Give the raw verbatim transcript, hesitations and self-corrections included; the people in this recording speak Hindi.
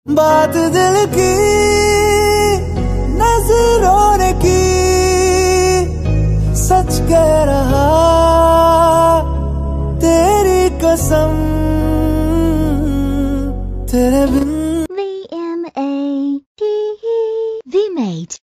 बात दिल की नजरों ने की, सच कह रहा तेरी कसम, तेरे बिन